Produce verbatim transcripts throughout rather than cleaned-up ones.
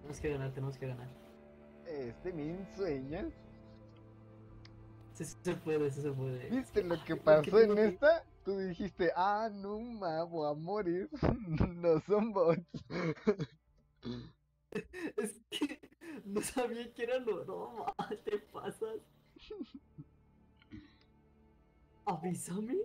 Tenemos que ganar, tenemos que ganar. Este min sueñas. Sí, sí se puede, sí se puede. ¿Viste lo que Ay, ¿por qué pasó en tengo que- esta? Tú dijiste, ah, no ma, voy a morir. No son bots. Es que no sabía que era lo... No, ma, te pasas. ¿Avísame?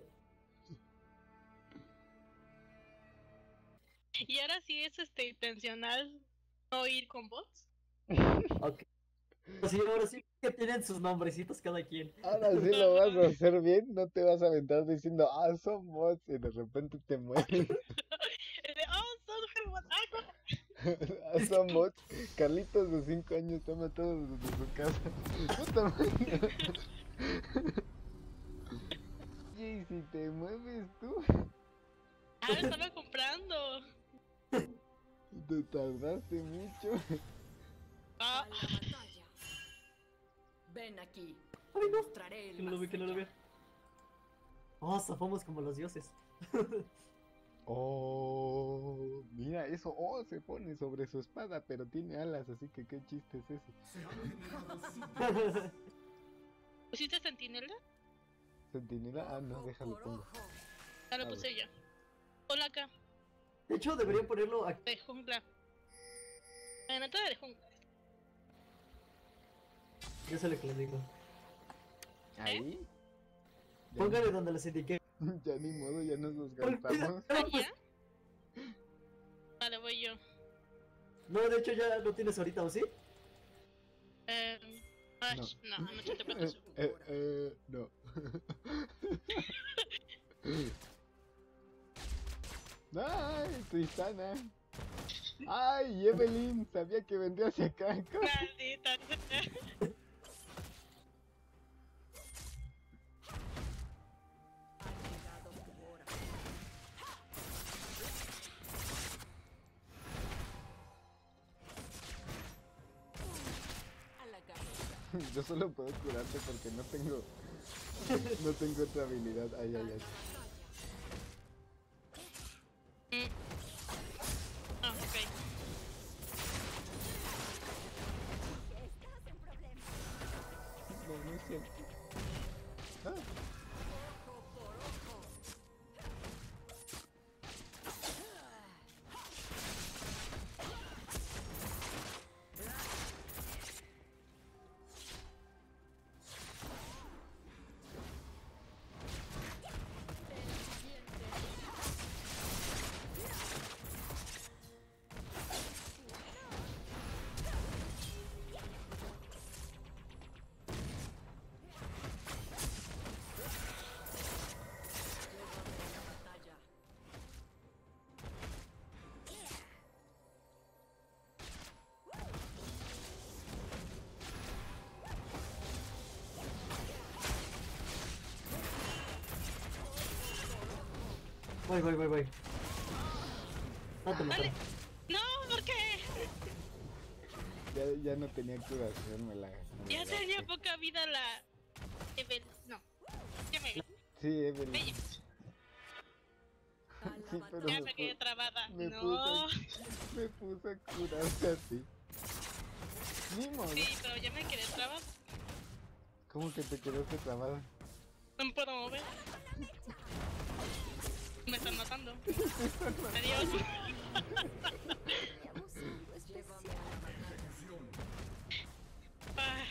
Y ahora sí es este intencional no ir con bots. Ok. Sí, ahora sí que tienen sus nombrecitos cada quien. Ahora sí lo vas a hacer bien, no te vas a aventar diciendo, ah, son bots y de repente te mueres. De, oh, son bots. Ah, corre. Ah, son bots. Carlitos de cinco años está matado desde su casa. Puta madre. Oye, ¿y si te mueves tú? Ah, lo estaba comprando. Te tardaste mucho. Ah, A la batalla. Ven aquí. Ay, Te no. mostraré el Que no lo más ve, que no lo allá. ve. Oh, zafamos como los dioses. Oh, mira eso. Oh, se pone sobre su espada, pero tiene alas, así que qué chiste es ese. ¿pusiste sentinela? Sentinela, ah, no, Ojo déjalo por pongo. ojo. Ya lo A puse ver. yo. Ponla acá, De hecho, debería ponerlo aquí. de jungla. En la entrada de jungla. Yo sé lo que les digo. Ahí. Ya, Póngale donde les indiqué. ya ni modo, ya nos los ¿Por qué? gastamos. ¿Allá? Vale, voy yo. No, de hecho ya lo tienes ahorita, ¿o sí? Eh, ay, no, no, no te preocupes. Eh, eh, no. Ay, Tristana. Ay, Evelyn, sabía que vendría hacia acá. Maldita sea. Ha llegado tu hora. A la cabeza. Yo solo puedo curarte porque no tengo. No tengo otra habilidad. Ay, ay, ay. Mm. Ah, ok. Estás en problemas. No, no es cierto. Ah, Ojo por ojo. Llévame a la batalla. Voy, voy, voy, voy. No te Dale. mato. No, ¿por qué? ya, ya no tenía curación, me la. me la Ya tenía gasté. poca vida la... Evel... No. Ya me vi. Sí, Evelyn. Bella. A la Sí, pero Ya me, me quedé pu- trabada. me No. puse, me puse a curarte a ti. Ni modo. Sí, pero ya me quedé trabada. ¿Cómo que te quedaste trabada? No me puedo mover. Me están matando. Adiós. Llévame a la batalla. Ay.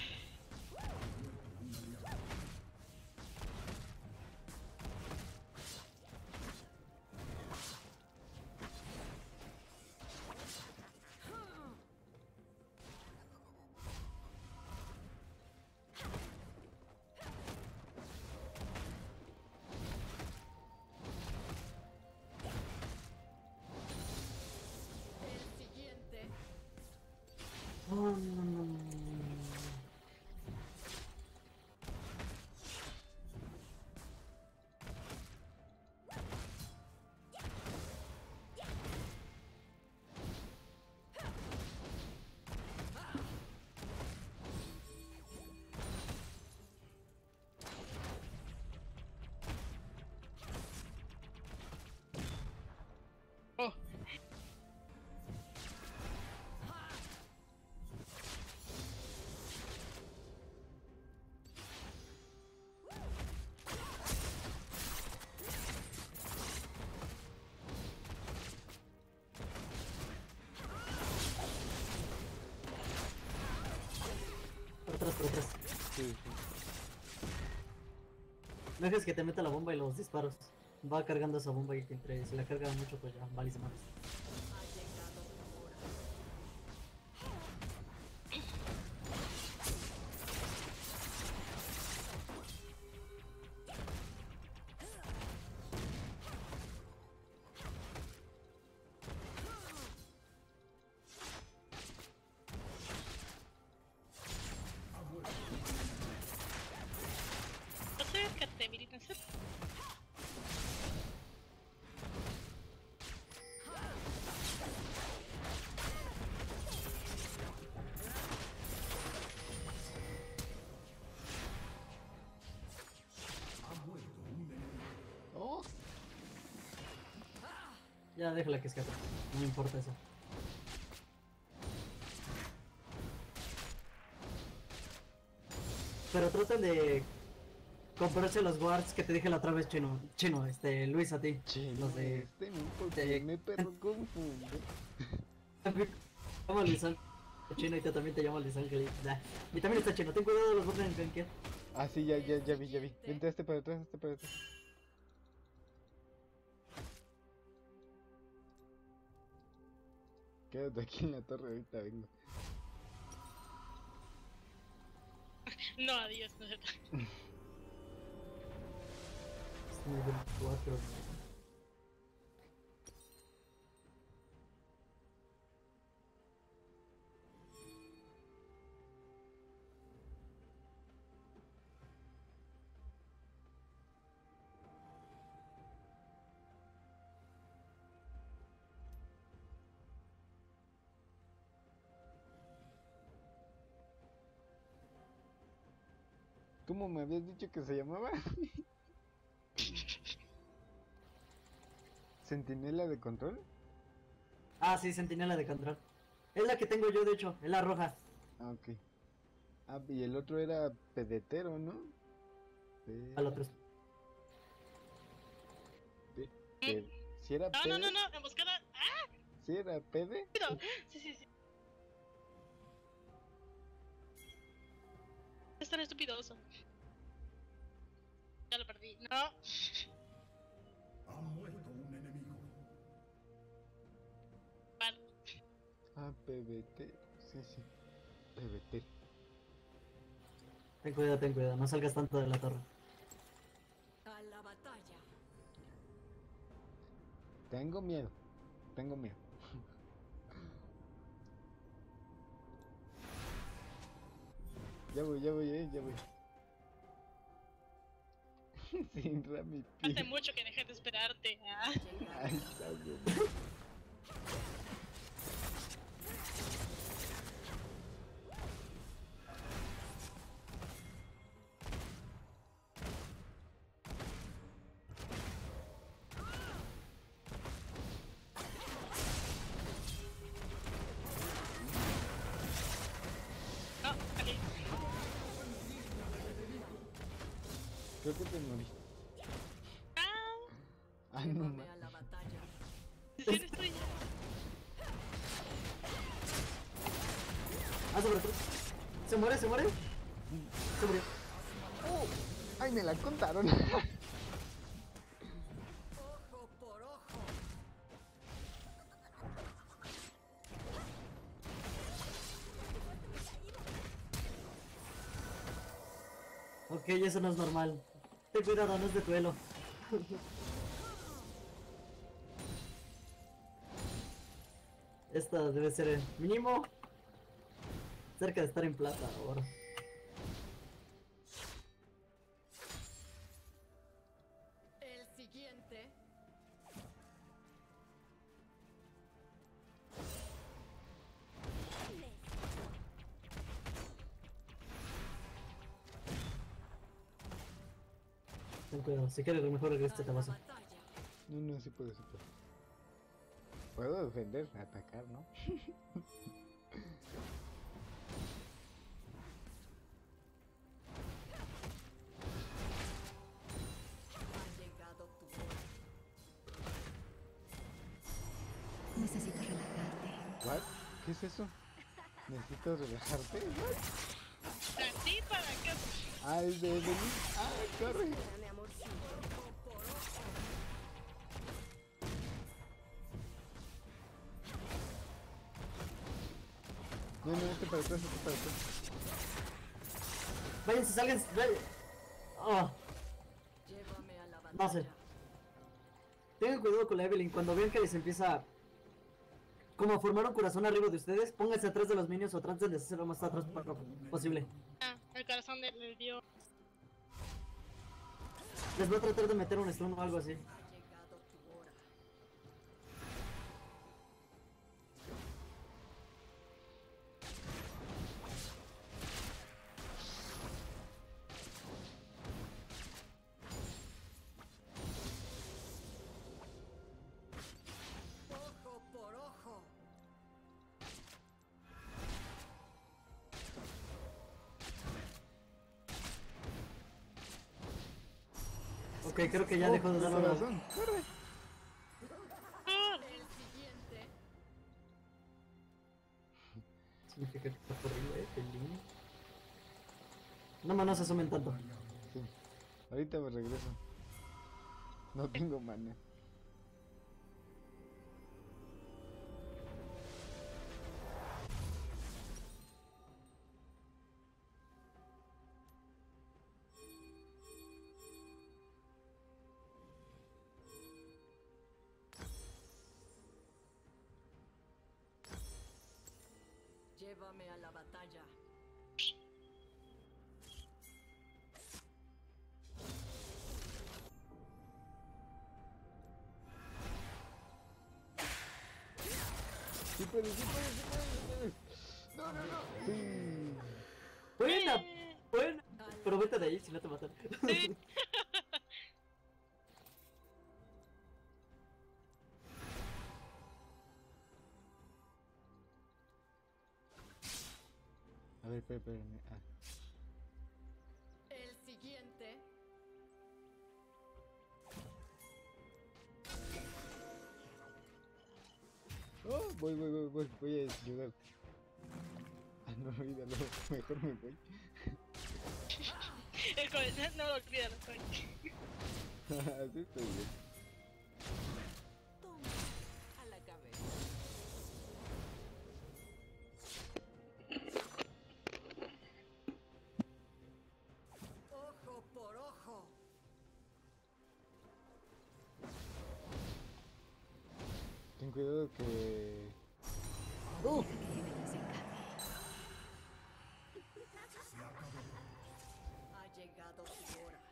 El siguiente. Oh. atrás, por atrás. Sí, sí. No dejes que te meta la bomba y los disparos. Va cargando esa bomba y que entre, si la carga mucho, pues ya, vale, se manos. Ha llegado tu hora. Acércate, Mirina, acércate. Oh, Ya, déjala que escape. No me importa eso. Pero traten de comprarse los guards que te dije la otra vez, chino. Chino, este, Luis, a ti. che, Los de... este no, porque de- me perro confunde. Llama Luis Ángel. Chino y tú también te llamo Luis Ángel. y- nah. Y también está chino. Ten cuidado de los bots en flanquear. Ah, sí, ya, ya, ya vi, ya vi. Vente a este para atrás, este para atrás. Quédate aquí en la torre, ahorita vengo. No, adiós, no es cierto. Es nivel cuatro. ¿Cómo me habías dicho que se llamaba? ¿Centinela de control? Ah, sí, centinela de control. Es la que tengo yo, de hecho. Es la roja. Ah, ok. Ah, y el otro era pedetero, ¿no? Pe- Al otro. pe- pe- ¿Si era No, pede? no, no, no, emboscada. ¡Ah! ¿Si era pede? No. Sí, sí, sí. Es tan estupidoso. Ya lo perdí. No. Ha muerto un enemigo. Vale. Ah, P B T. Sí, sí. P B T. Ten cuidado, ten cuidado. No salgas tanto de la torre. A la batalla. Tengo miedo. Tengo miedo. Ya voy, ya voy, eh, ya voy. Sin Rami. Hace mucho que dejé de esperarte. Ah. Ahí está bien. No, aquí. Creo que te moriste. Ah. Ah, no Llévame ma. a la batalla. Sí, estoy. Ah, sobre todo. ¿Se muere? ¿Se muere? Se murió. ¡Oh! ¡Ay, me la contaron! Ojo por ojo. Ok, eso no es normal. Ten cuidado, no es de duelo. Esta debe ser el mínimo cerca de estar en plata ahora. El siguiente. Ten cuidado, si quieres mejor regresa A te la paso. batalla. No, no, sí puedo, sí puedo. Puedo defender, atacar, ¿no? Ha llegado tu hora. Necesitas relajarte. ¿What? ¿Qué es eso? ¿Necesitas relajarte? ¿What? Tranquilo. Ah, es de Evelyn. Ah, corre. Espérame, amorcito. Ojo por ojo. No, no, este para atrás, este para atrás. Váyanse, salgan. váyanse. Ah, Llévame a la batalla. no sé. Tengan cuidado con la Evelyn. Cuando vean que les empieza como a formar un corazón arriba de ustedes, pónganse atrás de los minions o traten de hacerlo más atrás posible. Ah, el corazón del del dios. Les voy a tratar de meter un stun o algo así. Ha llegado tu hora. Ojo por ojo. Ok, creo que ya dejó de dar la Corazón, corre. Ah, El siguiente. Significa que está por arriba, eh, Evelyn. No más no se asomen tanto. Sí. Ahorita me regreso. No tengo mana. Llévame a la batalla. Sí puedes, sí puedes, sí puedes, sí puedes. No, no, no. Sí. Buena, eh, buena. Pero vete de ahí si no te matan. sí. A ver, espera, espérame. Ah. El siguiente. Oh, voy, voy, voy, voy, voy a ayudarte. Ah, no, olvídalo, mejor me voy. El corazón, no lo olvídalo, coño. Así estoy bien. Toma. A la cabeza. Ojo por ojo. Ten cuidado que... Uh, Que Evelyn se encargue. Ha llegado tu hora.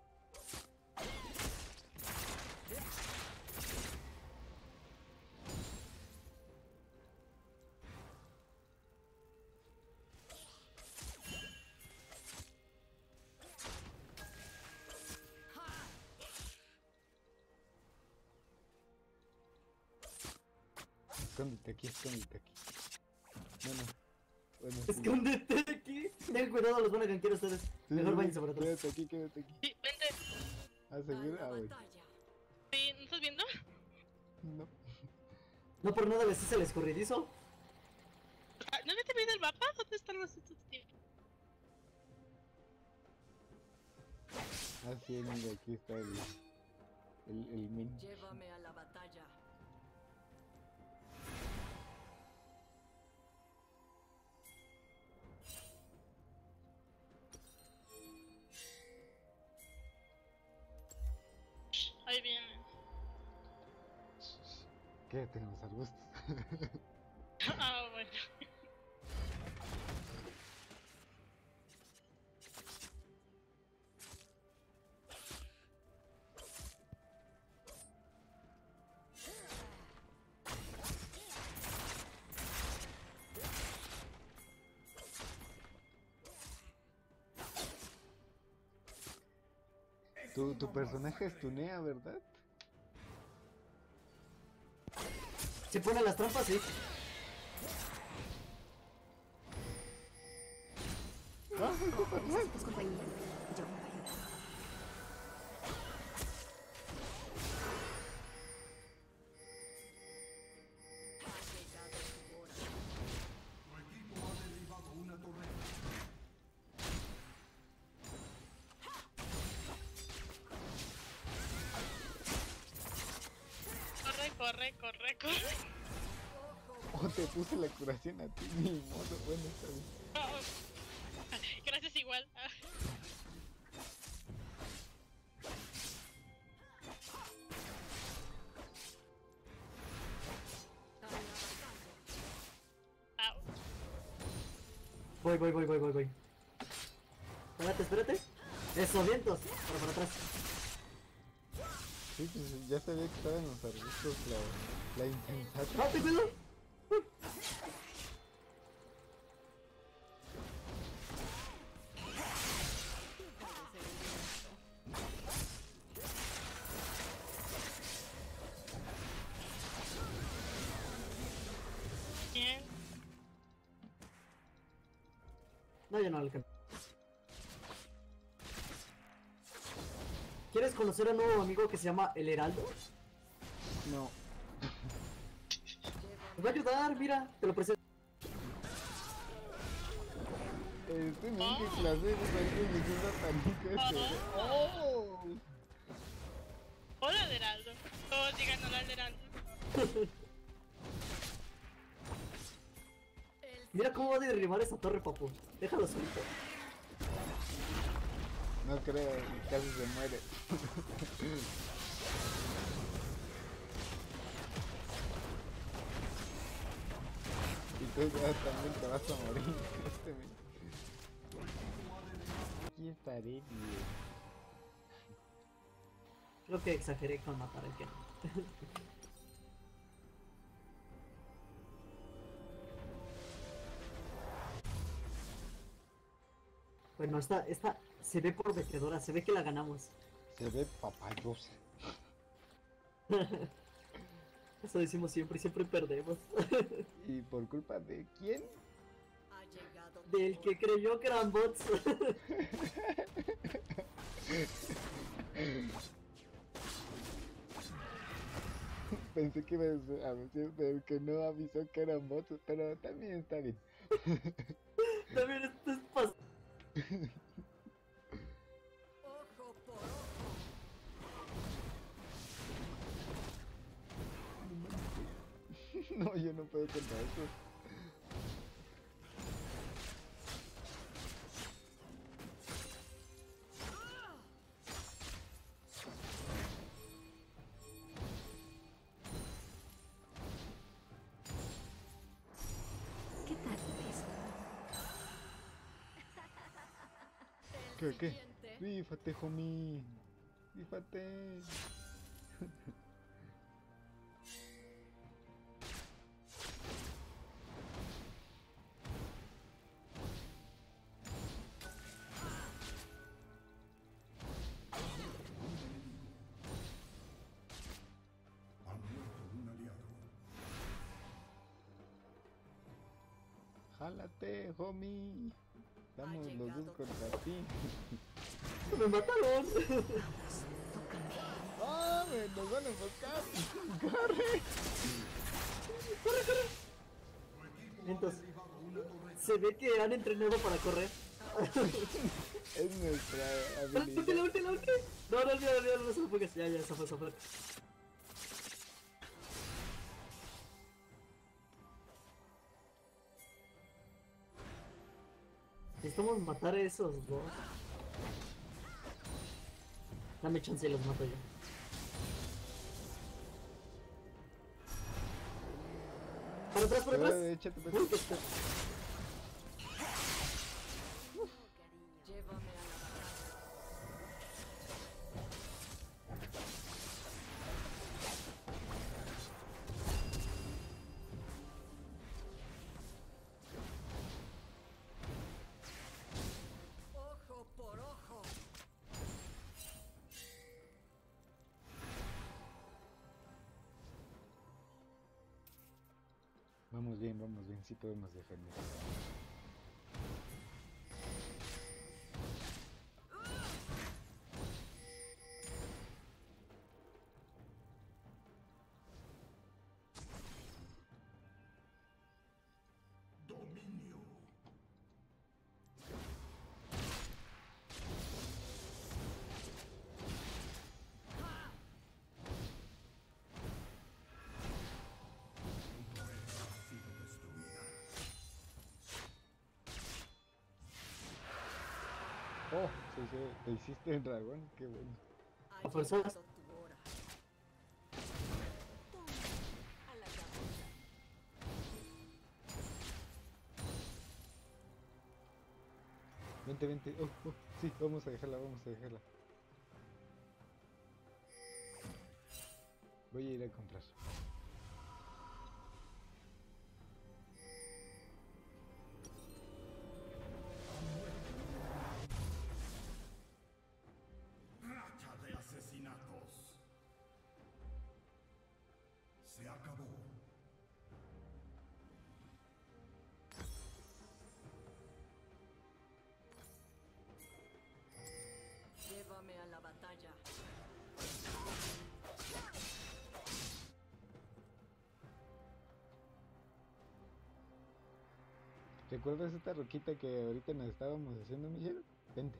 Escóndete aquí, escóndete aquí. No, no. Bueno, sí. escóndete aquí. Tengan cuidado, los van a gankear ustedes. Sí, Mejor sí, váyanse por atrás. Quédate aquí, quédate aquí. Sí, vente. ¿Ah, A seguro? la Ah, bueno. batalla. Sí, ¿no estás viendo? No. No por nada vestirse el escurridizo. Ah, ¿no viste bien el mapa? ¿Dónde están los estos tíos? Ah, sí, mira, aquí está el... El, el min. Llévame a la batalla. Ahí viene. Quédate en los arbustos. Ah, bueno. Tu, tu personaje estunea, ¿verdad? Si pone las trampas, sí. Ah, ¿Necesitas compañía? Yo me ayudo. Ha llegado tu hora. Tu equipo ha derribado una torreta. corre, corre, corre. Oh, te puse la curación a ti, ni modo. Bueno, está bien. Oh. Gracias igual. Ah. Au. Voy, voy, voy, voy, voy, voy. Espérate, espérate. Eso, vientos. Para, para atrás. Sí, pues ya sabía que estaban los arbustos la, la intensata. ¡Ah, te cuido! Bien. No, ya no alcanzo. ¿Quieres conocer a un nuevo amigo que se llama El Heraldo? No. Te va a ayudar, mira, te lo presento. Este no es que clase de cualquier leyenda satánica este. ¡Oh! Hola, Heraldo. Todos digan hola, Heraldo. Mira cómo va a derribar esa torre, papu. Déjalo solito. No creo, casi se muere. Y tú ya también te vas a morir. Este me... Aquí estaré bien. Creo que exageré con matar al que no. Bueno, esta, esta se ve prometedora, se ve que la ganamos. Se ve papayosa. Eso decimos siempre y siempre perdemos. ¿Y por culpa de quién? Ha llegado tu Del que hora. creyó que eran bots. Pensé que ibas a decir del que no avisó que eran bots, pero también está bien. También esto es pas... Ojo por ojo. No, yo no puedo contar eso. ¿Qué tal es? ¿Qué, qué? Siguiente. Rífate, homie. Rífate. Jálate, homie. Estamos los dos contra ti. ¡Me mataron! ¡Ah, me nos van a enfocar! ¡Corre! Entonces, se ve que han entrenado para correr. Es nuestra ¡La ulti, la habilidad. ulti, la ulti! No, no, no, no, no, no se lo pongas. Ya, ya, se fue, se fue. Necesitamos matar a esos dos. Dame chance y los mato yo. Por atrás, por Te voy a atrás. échate, pues. Uy, que está- Llévame a la batalla. Ojo por ojo. Vamos bien, vamos bien, sí podemos defender. Oh, sí, sí, te hiciste el dragón, qué bueno. Ha Fuerzas. llegado tu hora. Toma, a la cabeza. Vente, vente. Oh, oh, sí, vamos a dejarla, vamos a dejarla. Voy a ir a comprar. Racha de asesinatos. Se acabó. Llévame a la batalla. ¿Recuerdas esta roquita que ahorita nos estábamos haciendo, Michelle? Vente.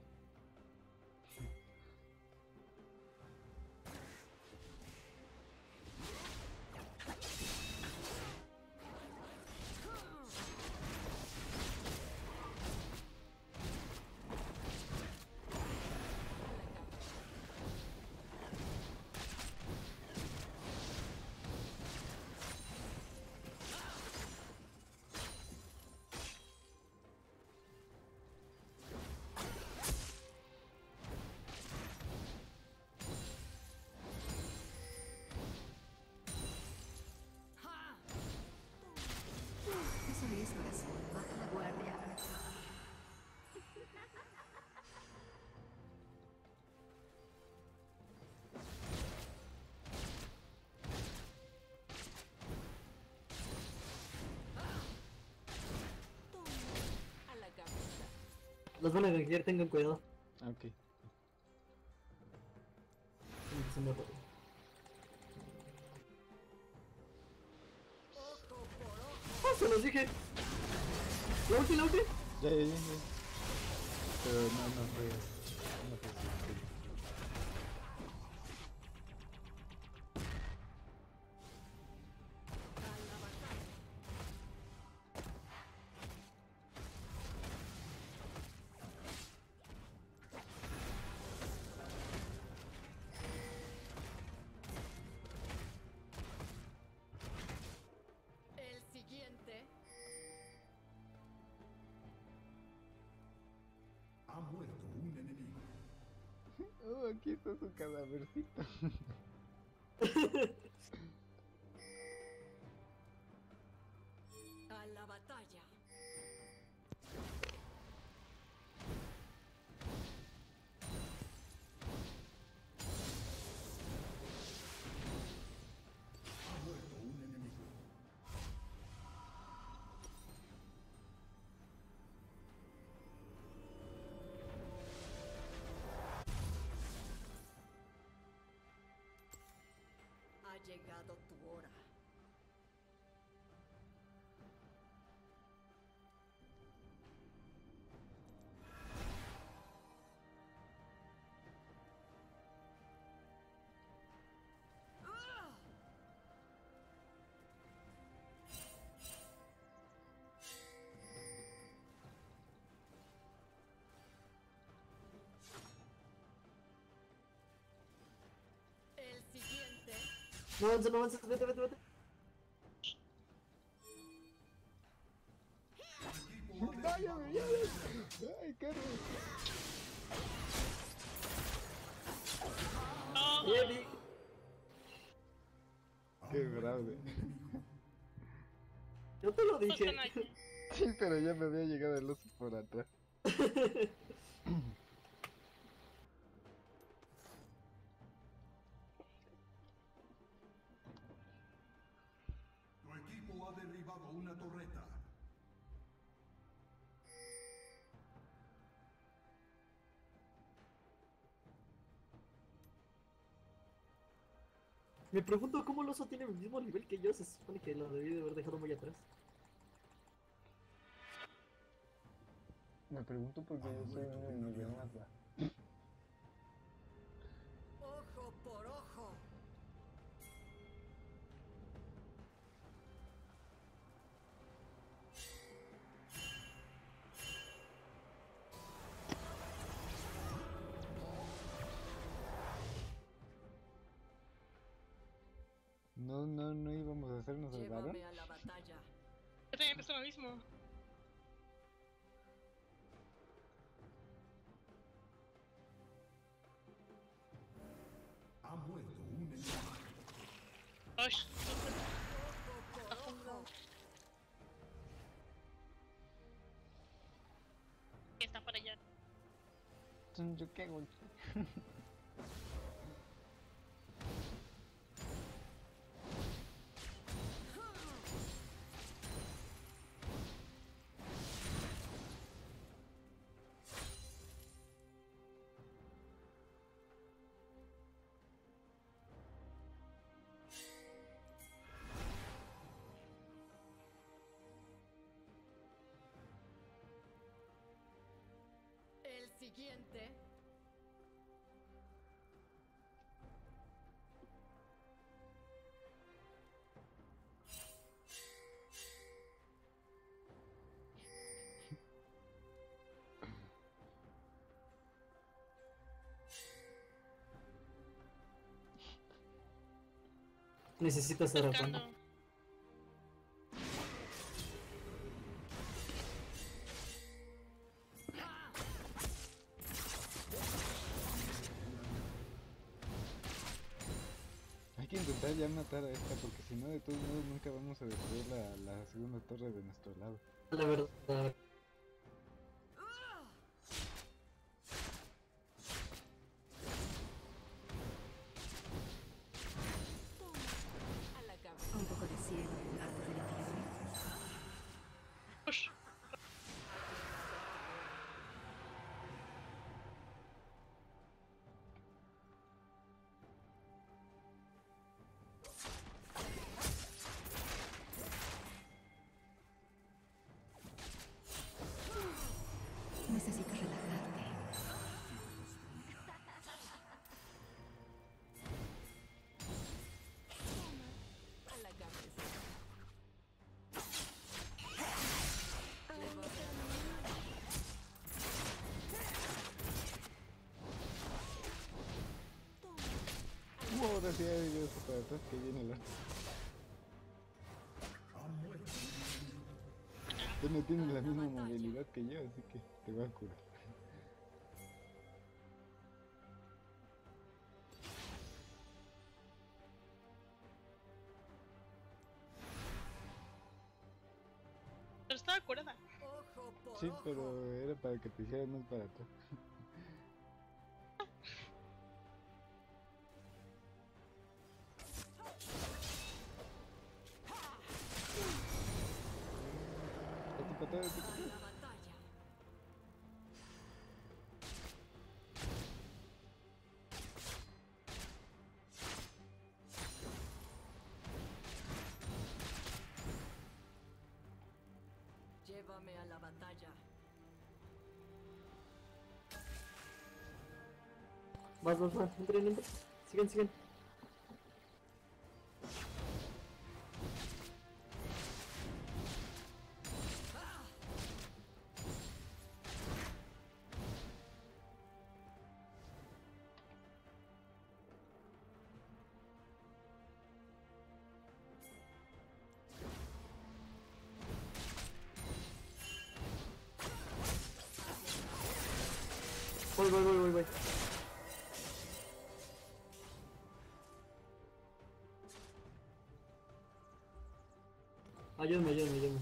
Eso es, corazón. Baja la guardia. Toma, a la cabeza. Los van a gankear, tengan cuidado. Ah, ok. Se me ocurre. Ojo por ojo. ¡Ah, se los dije! ¿La ulti, la ulti? Ya, ya, ya, ya. Pero no, no fue. No fue suficiente. A la batalla. El siguiente. Ha muerto un enemigo. Oh, aquí está su cadávercito. A la batalla. Ha muerto un enemigo. Ha llegado tu hora. El siguiente. No avances, no avances, vete, vete, vete. ¡Váyame, ya! ¡Ay, Carlos! No. Bien, bien. ¡Qué grave! Yo te lo dije. Justo aquí. Sí, pero ya me había llegado el oso por atrás. Tu equipo ha derribado una torreta. Me pregunto cómo el oso tiene el mismo nivel que yo. Se supone que lo debí de haber dejado muy atrás. Me pregunto por qué yo soy un nivel más bajo. Ojo por ojo. Llévame a la batalla. Yo también pensé lo mismo. Ha muerto un enemigo. Osh. Ojo por ojo. Que está para allá. ¿Yo qué hago? El siguiente. Necesito hacer Buscando. algo. Hay que intentar ya matar a esta, porque si no, de todos modos nunca vamos a destruir la, la segunda torre de nuestro lado. La verdad. A la cabeza. Un poco de cielo antes del infierno. Osh. Necesitas relajarte. A la cabeza. Uh, ahora sí hay videos para atrás que viene el otro. Ha muerto. Tú no tienes la misma movilidad que yo, así que te voy a curar. Pero estaba curada. Ojo por Sí, ojo. pero era para que te hicieras más para atrás. Date para atrás, date para A atrás. la batalla. Llévame a la batalla. Vas, vas, vas. Entren, entren. Sigan, sigan. Voy, voy, voy, voy, voy. Ayúdame, ayúdame, ayúdame.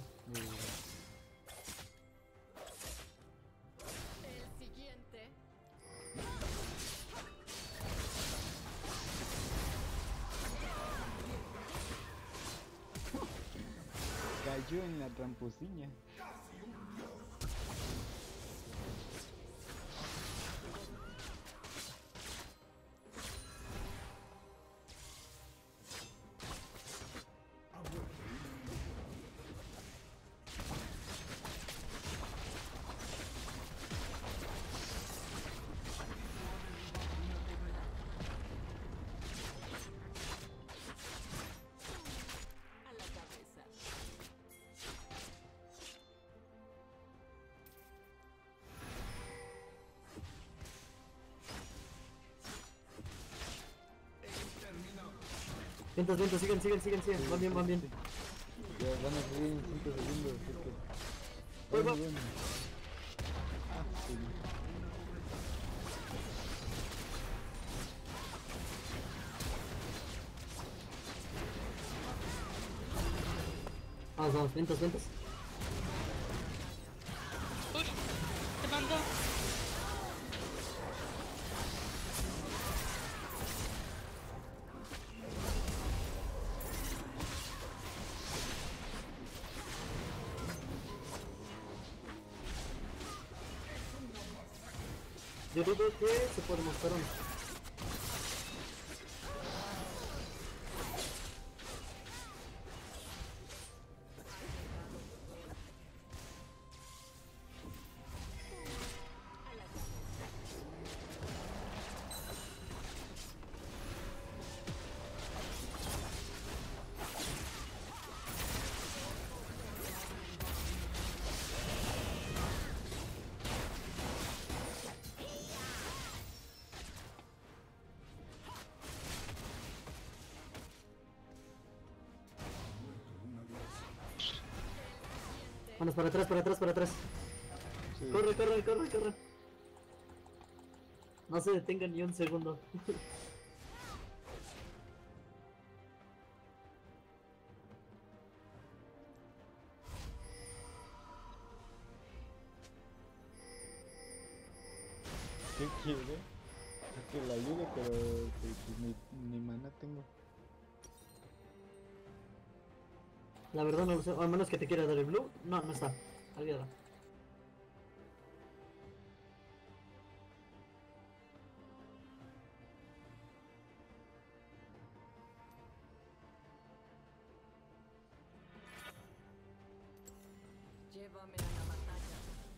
El siguiente. Cayó en la tramposiña. A la cabeza. Vientos, vientos, sigan, sigan, sigan, sigan. Van bien, van bien. Ya van a salir en cinco segundos, así que... Voy, Bueno, voy. bueno. Ah, sí. Vamos, vamos, ventas, ventas. Push. Te mando. Yo digo que se puede mostrar uno. Vamos para atrás, para atrás, para atrás. Sí. Corre, corre, corre, corre. No se detengan ni un segundo. ¿Qué quiere? Que la ayude, pero pues, ni, ni mana tengo. La verdad no lo sé, o a menos que te quiera dar el blue. No, no está. Olvídalo. Llévame a la batalla.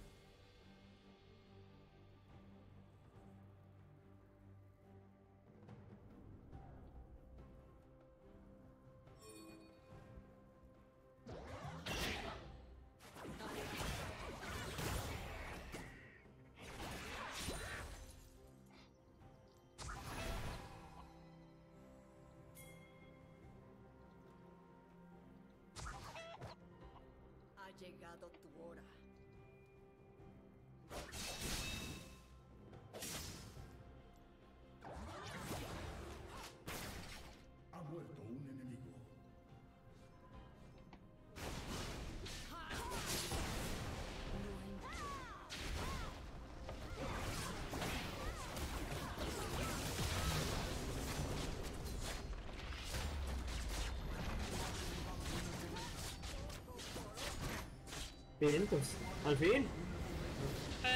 Ha llegado tu hora. Ha muerto un enemigo. Bien, pues, al fin. Eh,